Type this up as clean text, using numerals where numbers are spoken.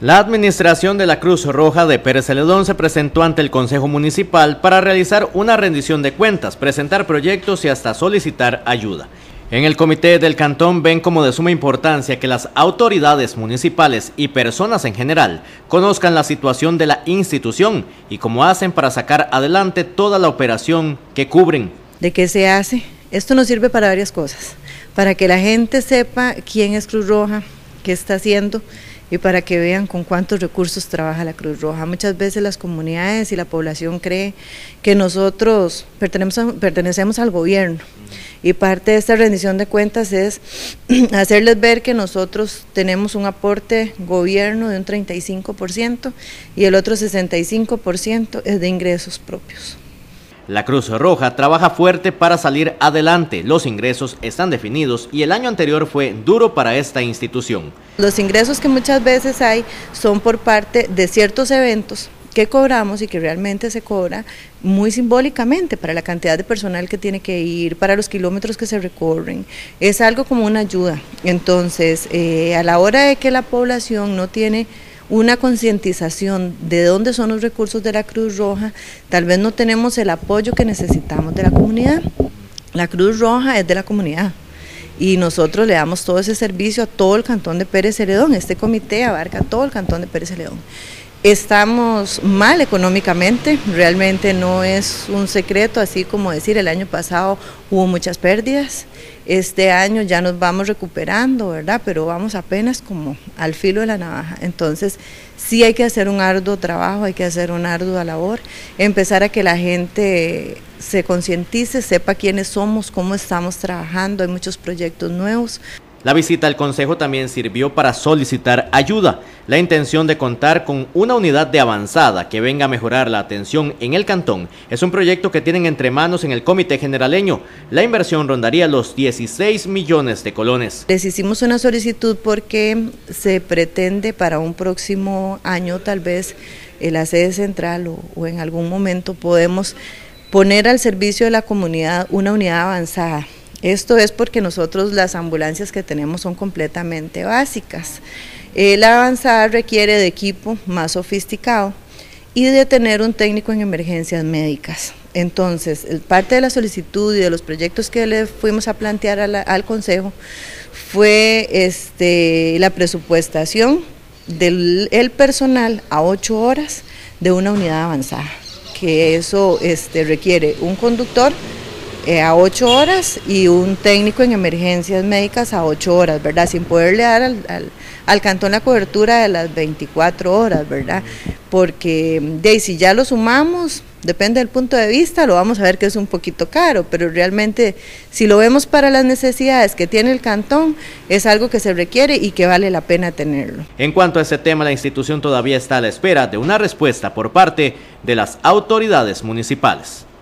La administración de la Cruz Roja de Pérez Celedón se presentó ante el Consejo Municipal para realizar una rendición de cuentas, presentar proyectos y hasta solicitar ayuda. En el comité del cantón ven como de suma importancia que las autoridades municipales y personas en general conozcan la situación de la institución y cómo hacen para sacar adelante toda la operación que cubren. ¿De qué se hace? Esto nos sirve para varias cosas, para que la gente sepa quién es Cruz Roja, qué está haciendo y para que vean con cuántos recursos trabaja la Cruz Roja. Muchas veces las comunidades y la población cree que nosotros pertenecemos al gobierno y parte de esta rendición de cuentas es hacerles ver que nosotros tenemos un aporte gobierno de un 35% y el otro 65% es de ingresos propios. La Cruz Roja trabaja fuerte para salir adelante, los ingresos están definidos y el año anterior fue duro para esta institución. Los ingresos que muchas veces hay son por parte de ciertos eventos que cobramos y que realmente se cobra muy simbólicamente para la cantidad de personal que tiene que ir, para los kilómetros que se recorren, es algo como una ayuda. Entonces, a la hora de que la población no tiene una concientización de dónde son los recursos de la Cruz Roja, tal vez no tenemos el apoyo que necesitamos de la comunidad. La Cruz Roja es de la comunidad y nosotros le damos todo ese servicio a todo el cantón de Pérez Celedón. Este comité abarca todo el cantón de Pérez Celedón. Estamos mal económicamente, realmente no es un secreto, así como decir el año pasado hubo muchas pérdidas, este año ya nos vamos recuperando, ¿verdad? Pero vamos apenas como al filo de la navaja, entonces sí hay que hacer un arduo trabajo, hay que hacer una ardua labor, empezar a que la gente se concientice, sepa quiénes somos, cómo estamos trabajando, hay muchos proyectos nuevos. La visita al Consejo también sirvió para solicitar ayuda. La intención de contar con una unidad de avanzada que venga a mejorar la atención en el cantón es un proyecto que tienen entre manos en el Comité Generaleño. La inversión rondaría los 16 millones de colones. Les hicimos una solicitud porque se pretende para un próximo año tal vez la sede central o en algún momento podemos poner al servicio de la comunidad una unidad avanzada. Esto es porque nosotros las ambulancias que tenemos son completamente básicas. La avanzada requiere de equipo más sofisticado y de tener un técnico en emergencias médicas. Entonces, parte de la solicitud y de los proyectos que le fuimos a plantear al Consejo fue la presupuestación del personal a 8 horas de una unidad avanzada, que eso requiere un conductor a 8 horas y un técnico en emergencias médicas a 8 horas, ¿verdad? Sin poderle dar al cantón la cobertura de las 24 horas, ¿verdad? Porque si ya lo sumamos, depende del punto de vista, lo vamos a ver que es un poquito caro, pero realmente si lo vemos para las necesidades que tiene el cantón, es algo que se requiere y que vale la pena tenerlo. En cuanto a este tema, la institución todavía está a la espera de una respuesta por parte de las autoridades municipales.